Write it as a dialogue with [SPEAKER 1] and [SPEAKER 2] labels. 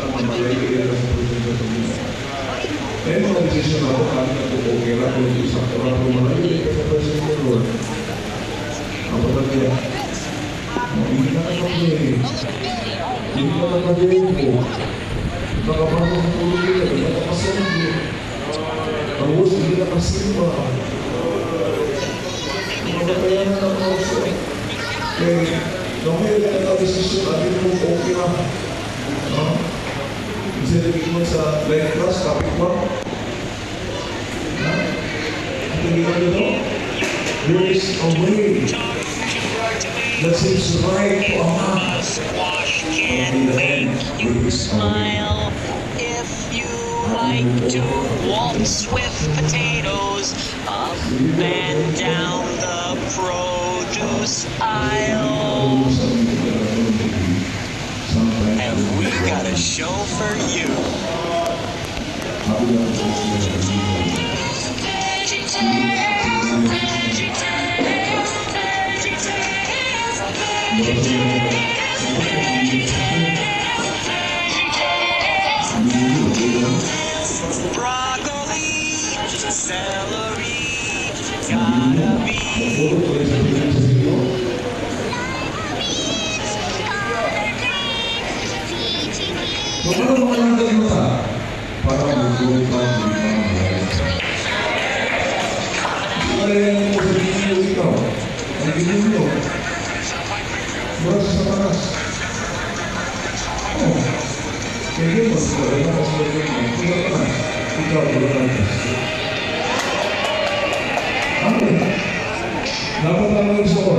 [SPEAKER 1] mamalagay ang proseso sa mga. Eh, mga desisyon ako, kami na po okay na kung isang orang pumalagay sa presidente ko. Apa saja? Hindi na kami. Hindi na kami po. Nakapasok sa tuloy nila, nakapasok nila. Tapos hindi na kasimba. Nakapatayan na ako. Kaya, nung may desisyon, atin mo okay na. Bisa lagi mo sa line class, topic 1. Ito ginawa nyo? There is a way that seems right to a man.
[SPEAKER 2] Squash can make you smile if you like to waltz with potatoes up and down the produce aisle. And we got a show for you. Broccoli, celery, gotta be.
[SPEAKER 1] Bagaimana menangkap mata para mengumpulkan ada yang mau sedikit kau, lagi dulu, berasa panas. Oh, jadi masalah yang tidak panas, tidak panas. Apa? Dapat tahu semua.